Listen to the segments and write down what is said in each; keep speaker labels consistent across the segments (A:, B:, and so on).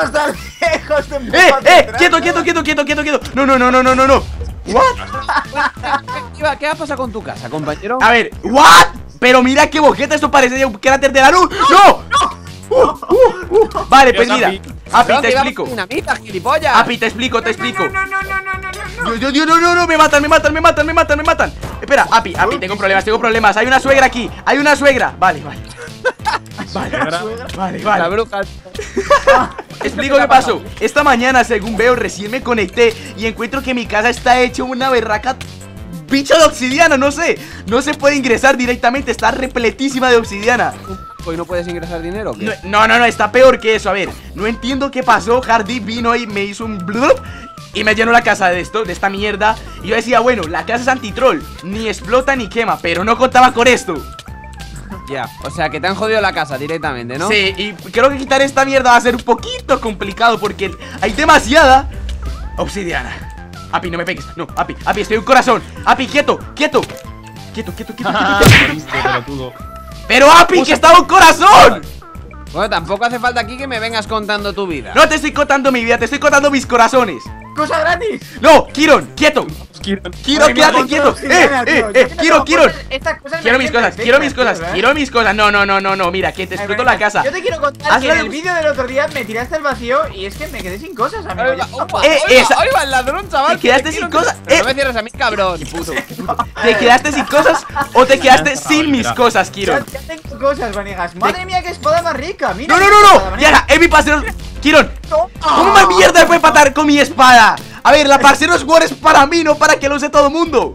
A: estamos tan lejos de
B: Quieto. No.
C: What? ¿Qué va a pasar con tu casa, compañero?
B: A ver, what? Pero mira qué boqueta, esto parece un cráter de la luz. ¡No! Vale, pues
D: Dios,
B: mira, Api, te explico.
C: Dinamita, gilipollas.
B: Api, te explico. No, me matan. Espera, Api, tengo problemas. Hay una suegra aquí. Vale.
C: La bruja.
B: Explico qué pasó. Esta mañana, según veo, recién me conecté y encuentro que mi casa está hecha una berraca bicho de obsidiana, no sé. No se puede ingresar directamente, está repletísima de obsidiana.
C: ¿Hoy no puedes ingresar dinero o qué?
B: No, está peor que eso. A ver, no entiendo qué pasó. Hardy vino y me hizo un blup y me llenó la casa de esta mierda. Y yo decía, bueno, la casa es antitroll, ni explota ni quema, pero no contaba con esto.
C: Ya, o sea que te han jodido la casa directamente, ¿no?
B: Sí, y creo que quitar esta mierda va a ser un poquito complicado porque hay demasiada obsidiana. Api, no me pegues. No, Api, estoy en un corazón. Api, quieto. Pero Api, que estaba un corazón.
C: Bueno, tampoco hace falta aquí que me vengas contando tu vida.
B: No te estoy contando mi vida, te estoy contando mis corazones.
A: ¡Cosa gratis!
B: No, Kiron, quieto. Kiron, quédate quieto. Kiron. Quiero mis cosas. No, mira, que te exploto la casa.
A: Yo te quiero contar que en el vídeo del otro día me tiraste al vacío y es que me quedé sin cosas, amigo.
C: Ahí va el ladrón, chaval.
B: ¿Te quedaste sin cosas?
C: No me cierres a mí, cabrón.
B: ¿Te quedaste sin cosas o te quedaste sin mis cosas, Kiron?
A: Ya tengo cosas, Vanegas. Madre mía, qué espada más rica. Mira.
B: No. Ya, mi parcero. Kiron, ¿cómo más mierda puede patar con mi espada? A ver, la Parceros War es para mí, no para que lo use todo el mundo.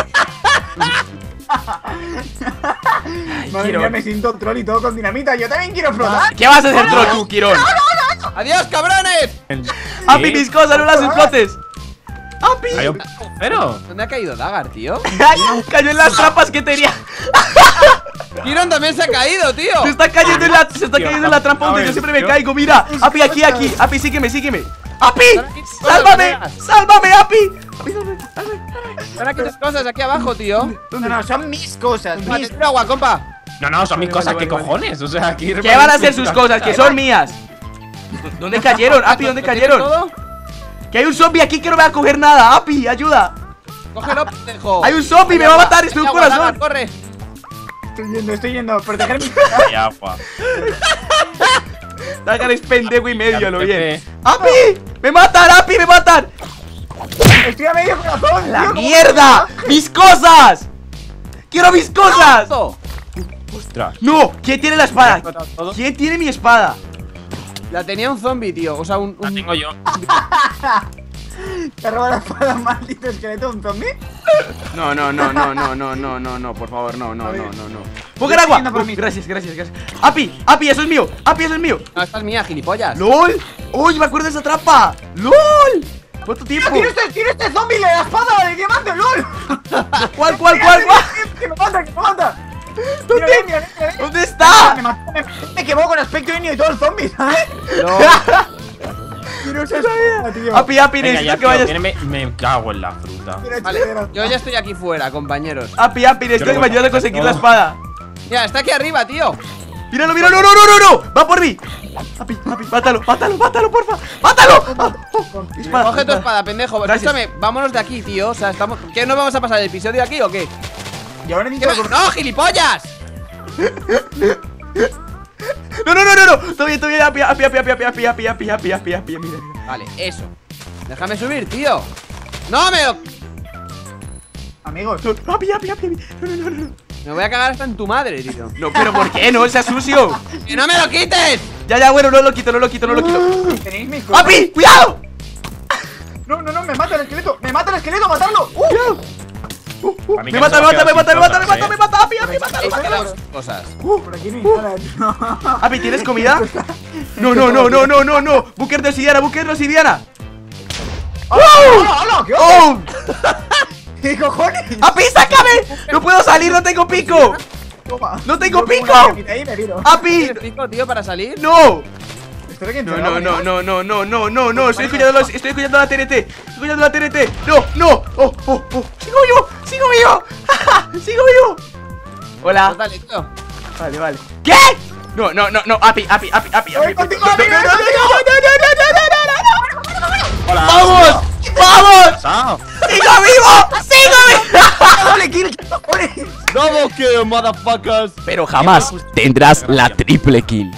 A: Madre mía, me siento un troll y todo con dinamita. Yo también quiero flotar.
B: ¿Qué vas a hacer, troll, tú, Kiron?
C: ¡Adiós, cabrones!
B: Api, mis cosas, no las explotes. Api.
D: Pero
C: ¿Dónde ha caído Dagar, tío?
B: Cayó en las trampas que tenía.
C: Kiron también se ha caído, tío.
B: Se está cayendo en la trampa donde yo siempre me caigo. Mira, Api, aquí. Api, sígueme. ¡Api! ¡Sálvame, Api!
C: Ahora que tus cosas aquí abajo, tío.
A: No, son mis cosas.
C: Tira agua, compa.
D: No, son mis cosas, ¿qué cojones? O sea, aquí
B: ¿qué van a hacer sus cosas? Que son mías. ¿Dónde cayeron? Api, ¿dónde cayeron? Que hay un zombie aquí que no me va a coger nada. Api, ayuda.
C: Cógelo, pendejo.
B: Hay un zombie, me va a matar, estoy en un corazón.
C: Corre.
A: Estoy yendo. Proteger mi
D: agua.
B: Dagar es pendejo y medio, lo bien. ¡Api! ¡Me matan!
A: Estoy a medio corazón.
B: ¡La mierda! ¡Mis cosas! ¡Quiero mis cosas!
D: Ostras.
B: ¡No! ¿Quién tiene la espada? ¿Quién tiene mi espada?
C: La tenía un zombie, tío. O sea,
D: La tengo yo.
A: ¿Te roba la espada, maldito esqueleto, un zombie?
B: No, por favor, no. ¡Pongan agua! Gracias. ¡Api, eso es mío!
C: No, esta es mía, gilipollas.
B: ¡Lol! ¡Uy, me acuerdo de esa trampa! ¡Lol! ¿Cuánto tiempo?
A: ¡Tira este zombie la espada de diamante, lol!
B: ¿Cuál?
A: ¡Que me mata!
B: ¿Dónde está?
A: Me quemó con aspecto indio y todo el zombie, ¿sabes?
C: No.
A: Quiero esa espada, tío.
B: Api,
D: Venga,
B: necesito
D: ya,
B: que vayas.
D: tío, me cago en la fruta.
C: Vale, yo ya estoy aquí fuera, compañeros.
B: Api, necesito que me ayudes a conseguir la espada.
C: Mira, está aquí arriba, tío.
B: Míralo, no. Va por mí. Api, mátalo, porfa. ¡Mátalo!
C: Coge tu espada, pendejo. Escúchame, vámonos de aquí, tío. O sea, estamos. ¿Qué nos vamos a pasar el episodio aquí o qué?
A: Y ahora necesito.
C: ¡No, gilipollas!
B: No. Todo bien. Api, mira.
C: Vale, eso. Déjame subir, tío. ¡No me lo...
A: Amigos.
B: Api. No.
C: Me voy a cagar hasta en tu madre, tío.
B: No, pero ¿por qué? No, sea sucio.
C: ¡Que no me lo quites!
B: Ya, bueno, no lo quito.
A: Tenéis mis cosas.
B: ¡Api! ¡Cuidado!
A: No, me mata el esqueleto, matarlo.
B: Me mata, Api, mátalo.
C: Cosas.
A: Por aquí no hay nada, tío.
B: Api, ¿tienes comida? No. Búnker de obsidiana.
A: ¡Hola! ¿Qué onda?
B: ¡Oh!
A: ¿Qué cojones?
B: ¡Api, sácame! ¡No puedo salir, no tengo pico!
A: Toma.
B: ¡No tengo pico!
A: Ahí me tiro.
B: ¡Api!
C: ¿Tienes pico, tío, para salir?
B: ¡No!
A: Espero que
B: No. Estoy escuchando la TNT. No. Sigo vivo. Sigo vivo. Hola.
C: Pues dale, tío.
B: Vale. ¿Qué? No. Api.
A: Voy contigo, Api,
B: No.
D: Hola.
B: ¡Vamos! ¡Vamos!
D: Pasado.
B: ¡Sigo vivo! ¡Sigo vivo!
A: ¡Doble kill! ¡Doble!
C: Double kill, motherfuckers.
B: Pero jamás
C: tendrás la triple kill.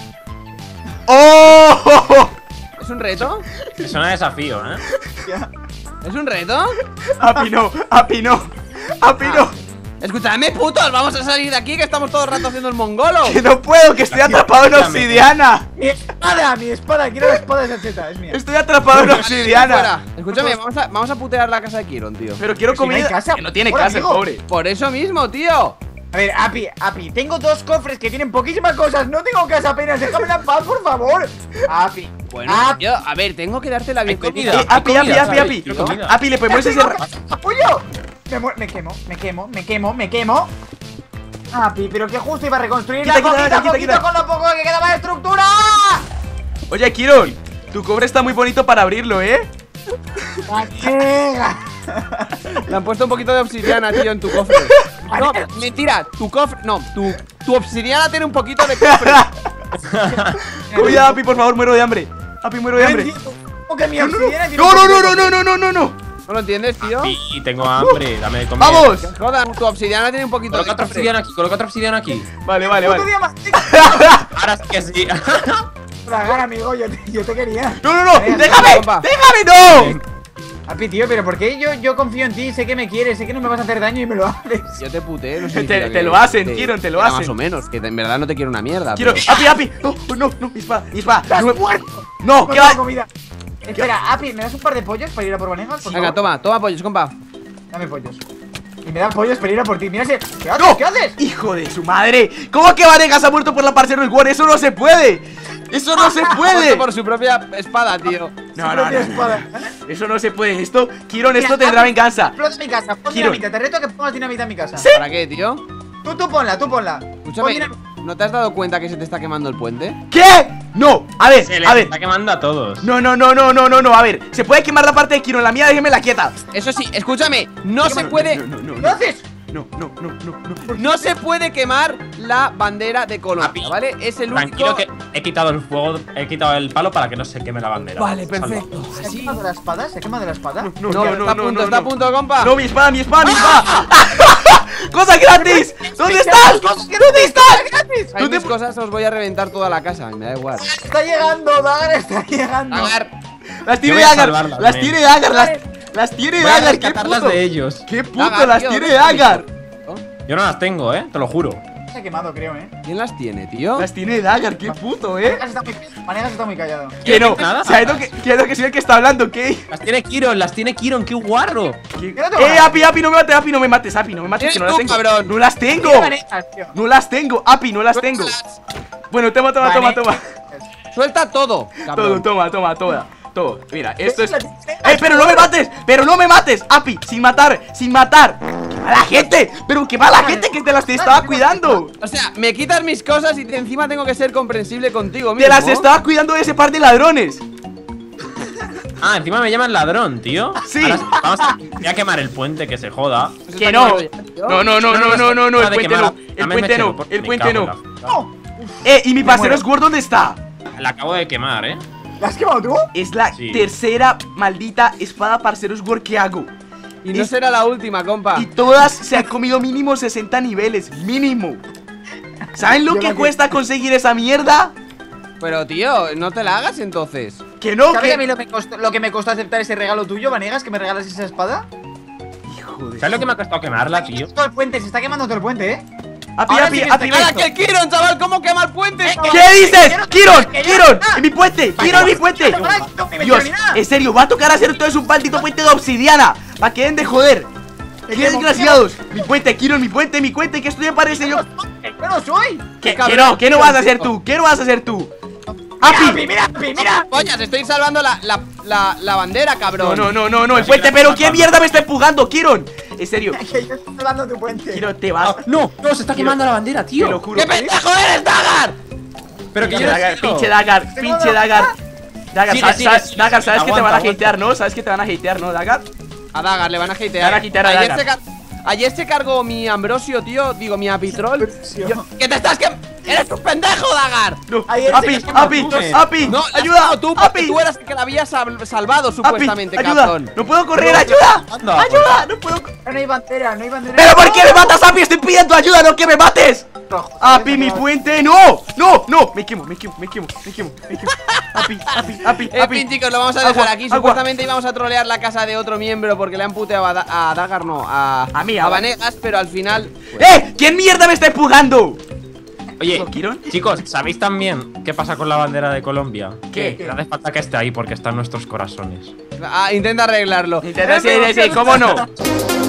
B: ¡Oh!
C: ¿Es un reto?
D: Me suena desafío, ¿eh?
C: ¿Es un reto?
B: Api no, Api no, Api no.
C: Escúchame, putos, vamos a salir de aquí que estamos todo el rato haciendo el mongolo.
B: Que no puedo, que estoy atrapado en obsidiana.
A: ¡Mi espada! ¡Mi espada! Quiero la espada de Sacheta, es mía.
B: Estoy atrapado en obsidiana.
C: Fuera. Escúchame, vamos a putear la casa de Kiron, tío.
B: Pero quiero
A: Pero si no hay
B: comida.
A: casa.
B: Que no tiene
A: Hola,
B: casa, el
A: amigo.
B: pobre.
C: Por eso mismo, tío.
A: A ver, Api, tengo 2 cofres que tienen poquísimas cosas. No tengo casa apenas. Déjame en paz, por favor. Api.
C: Bueno,
A: Api.
C: yo, a ver, tengo que darte la bienvenida.
D: comida.
B: Api, Api,
D: comida,
B: Api,
D: ¿sabes?
B: Api.
D: Quiero comida.
B: Api, le ponemos ese.
A: ¡Apoyo! Me quemo. Api, pero que justo iba a reconstruir
B: Quita,
A: la
B: quita,
A: poquito a
B: quita,
A: poquito
B: quita.
A: con lo poco que quedaba de estructura.
B: Oye, Kiron, tu cobre está muy bonito para abrirlo, ¿eh?
A: ¡Manega!
C: Le han puesto un poquito de obsidiana, tío, en tu cofre. No, mentira, tu cofre. No, tu obsidiana tiene un poquito de cofre.
B: Comida, Api, por favor, muero de hambre. Api, muero de hambre.
A: ¿Cómo que mi obsidiana tiene
B: No,
A: un
B: no,
A: poquito
B: no,
A: de
B: no, no, no, no, no.
C: ¿No lo entiendes, tío?
D: Y tengo hambre, dame de comer.
B: ¡Vamos!
C: Joda, tu obsidiana tiene un poquito
D: Coloca
C: de
D: otra
C: cofre.
D: obsidiana aquí, coloca otra obsidiana aquí.
B: Vale, vale,
A: puto
B: vale.
A: día más.
D: Ahora sí que sí.
A: Tragar, amigo, yo te quería.
B: No, no, no,
A: Venga,
B: déjame,
C: compa.
B: déjame, no.
A: Api, tío, pero ¿por qué yo confío en ti? Sé que me quieres, sé que no me vas a hacer daño y me lo haces.
C: Yo te puteé, no
B: Te lo hacen, Kiron, te lo hacen.
C: Más o menos, que en verdad no te quiero una mierda.
B: Quiero,
C: pero-
B: Api, Api. No, no, no, mi espada, mi espada.
A: ¡Estás
B: No,
A: muerto!
B: no,
A: No
B: ¿qué
A: tengo
B: va?
A: comida. Espera, Api, ¿me das un par de pollos para ir a por Vanegas? Por
C: Venga,
A: favor?
C: toma pollos, compa.
A: Dame pollos. Y me dan pollos para ir a por ti. Mira ese. ¿Qué haces?
B: ¡No!
A: ¿Qué haces?
B: ¡Hijo de su madre! ¿Cómo que Vanegas ha muerto por la parcera del War? ¡Eso no se puede! ¡Eso no se puede!
C: Muerto por su propia espada, tío.
B: No,
A: Su
B: no,
A: propia
B: no.
A: espada.
B: Eso no se puede. Esto, Kiron,
A: Mira,
B: esto tendrá
A: Api,
B: venganza.
A: Explota mi casa, pon
B: Giro.
A: dinamita. Te reto que pongas dinamita en mi casa.
B: Sí.
C: ¿Para qué, tío?
A: Tú ponla, tú ponla. Pon
C: Escúchame,
A: dinamita.
C: ¿no te has dado cuenta que se te está quemando el puente?
B: ¿Qué? No, a ver,
D: Se le
B: a ver.
D: está quemando a todos.
B: No, no, no, no, no, no, no. A ver, se puede quemar la parte de Kiron. La mía, déjeme quieta.
C: Eso sí, escúchame, no se puede.
B: No, no,
A: ¿Qué
B: no.
A: haces?
B: No, no, no, no, no.
C: No se puede quemar la bandera de Colombia,
D: Api,
C: ¿vale? Es el
D: Tranquilo
C: único.
D: que he quitado el fuego, he quitado el palo para que no se queme la bandera.
C: Vale,
D: Salva.
C: perfecto.
A: ¿Se ha
C: Así.
A: quemado la espada? ¿Se ha quemado la espada?
B: No,
C: No,
B: no, no,
C: está a
B: no,
C: punto,
B: no,
C: está a
B: no.
C: punto, compa.
B: No, mi espada, mi espada, mi espada. ¡Cosa gratis! ¿Dónde estás? ¿Dónde estás?
C: Hay
B: ¿Dónde
C: mis cosas, os voy a reventar toda la casa, me da igual.
A: Está llegando, Dagar está llegando.
C: Agar,
B: Las tiene
D: Yo voy a
B: Dagar,
D: salvarlas,
B: las
D: men.
B: tiene Dagar, las tiene
D: Voy a
B: Dagar, qué
D: rescatarlas
B: puto.
D: de ellos.
B: Qué puto,
C: Dagar,
B: las
C: tío,
B: tiene
C: ¿dónde está
B: Dagar.
D: Yo no las tengo, te lo juro.
A: Se ha quemado, creo,
C: ¿Quién las tiene, tío?
B: Las tiene Dagar, qué puto,
A: Manegas está muy callado.
B: Que no,
D: Nada.
B: ¿sabes lo que soy el que está hablando? ¿Qué?
D: Las tiene Kiron, qué guarro.
B: ¿Qué?
A: ¿Qué no te va a dar?
B: Api, Api, no me mates, Api, no me mates, Api, no me mates, que no las
C: Eres
B: tengo.
C: tú, cabrón.
B: No las tengo.
A: Tiene Vanegas, tío.
B: No las tengo, Api, no las tengo. Bueno, toma, toma, toma,
A: Vale.
B: toma.
C: Suelta todo,
B: Todo,
C: cabrón.
B: toma, toma, todo. Todo. Mira, esto es.
A: la tienes.
B: Pero no me mates! ¡Pero no me mates! ¡Api! ¡Sin matar! ¡Sin matar! ¡Qué mala gente! ¡Pero qué mala gente que te las estaba cuidando!
C: O sea, me quitas mis cosas y encima tengo que ser comprensible contigo mismo.
B: ¡Te las estaba cuidando de ese par de ladrones!
D: Ah, encima me llaman ladrón, tío.
B: Sí.
D: Ahora voy a quemar el puente, que se joda.
C: Pues
B: ¡Que
C: está
B: no!
C: claro ya,
B: No, no, no, no, no, no, no, el
D: de
B: puente
D: quemar
B: no.
D: a-
B: El
D: dame
B: puente
D: mechero,
B: no,
D: porque
B: el
D: me
B: puente
D: cago
B: no.
D: en la-
A: ¡No!
B: ¿Y mi parcero
A: muero.
B: Squad dónde está?
D: La acabo de quemar,
A: ¿La has quemado tú?
B: Es la
D: Sí.
B: tercera maldita espada parcero Squad que hago.
C: Y no será la última, compa.
B: Y todas se han comido mínimo 60 niveles. Mínimo. ¿Saben lo
A: Yo
B: que
A: la que-
B: cuesta conseguir esa mierda?
C: Pero, tío, no te la hagas entonces.
B: Que no,
A: ¿Sabes a mí
B: que.
A: lo que me costó aceptar ese regalo tuyo, Vanegas? Que me regalas esa espada.
B: Hijo de.
D: ¿Sabes lo que me ha costado quemarla, tío?
A: Todo el puente, se está quemando todo el puente,
B: Api,
A: Ahora
B: api,
A: sí que
B: api,
A: está
B: ven.
C: ¡Hala, que el Kiron, chaval! ¿Cómo quema el puente? chaval?
B: ¿Qué dices? ¡Kiron!
A: que yo-
B: ¡Kiron!
A: ¡Ah!
B: ¡En mi puente! ¡Kiron, en mi puente! Dios, en serio, va a tocar hacer entonces un maldito puente de obsidiana. Para que den de joder. ¡Qué desgraciados! Mi puente, Kiron, mi puente, que esto ya parece yo.
A: ¡Yo no soy!
B: ¿Qué
C: cabrón,
B: no? ¿Qué no vas a hacer tú? ¿Qué no vas a hacer tú? ¡Api!
A: ¡Mira, Api, mira!
C: Pollas, estoy salvando la bandera, cabrón.
B: No, el puente, pero ¿qué mierda me está empujando, Kiron? En serio,
A: Que yo estoy salvando tu puente.
B: Kiron, te vas.
D: No, no, se está quemando la bandera,
B: Te
D: tío.
B: lo juro.
C: ¡Qué pendejo eres, Dagar!
D: Pero que
B: Pinche
D: yo no
B: Dagar,
D: quiero.
B: pinche Dagar, pinche Dagar. Dagar,
D: Sigue, sigue, sigue.
B: Dagar, sabes que te
D: Aguanta,
B: van a
D: aguanta.
B: hatear, ¿no? Sabes que te van a hatear, ¿no, Dagar?
C: A Dagar le van a hatear.
B: Le van a quitar a
C: Ayer
B: Dagar.
C: Ayer se cargó mi Ambrosio, tío. Digo, mi Apitrol. ¿Qué te estás que.? ¡Eres un pendejo, Dagar!
B: No.
A: Ayer
B: Api,
A: se
B: Api, Api,
C: No,
B: ayuda,
C: tú, porque
B: Api,
C: tú eras el que la habías salvado, supuestamente,
B: ayuda,
C: cabrón.
B: no puedo correr, ayuda,
D: Anda,
B: ayuda, no puedo.
A: No hay bandera, no hay bandera.
B: ¿Pero por qué me matas, Api? Estoy pidiendo ayuda, no que me mates.
A: Rojo.
B: Api, mi puente, no, no, no, me quemo. Api, Api,
C: En fin, chicos, lo vamos a dejar
B: Agua,
C: aquí.
B: agua.
C: Supuestamente íbamos a trolear la casa de otro miembro porque le han puteado a Dagar, no, a
B: mí,
C: a Vanegas, pero al final.
B: ¿Quién mierda me está empujando?
D: Oye,
B: ¿Lo quieren?
D: chicos, ¿sabéis también qué pasa con la bandera de Colombia?
B: ¿Qué?
D: Que no hace falta que esté ahí porque está en nuestros corazones.
C: Intenta arreglarlo.
B: Sí, cómo no.